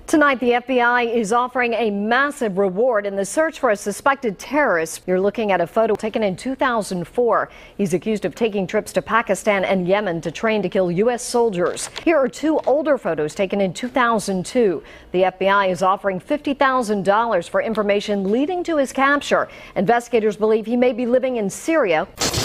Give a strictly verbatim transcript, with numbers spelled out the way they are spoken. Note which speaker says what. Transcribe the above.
Speaker 1: Tonight, the F B I is offering a massive reward in the search for a suspected terrorist. You're looking at a photo taken in two thousand four. He's accused of taking trips to Pakistan and Yemen to train to kill U S soldiers. Here are two older photos taken in two thousand two. The F B I is offering fifty thousand dollars for information leading to his capture. Investigators believe he may be living in Syria.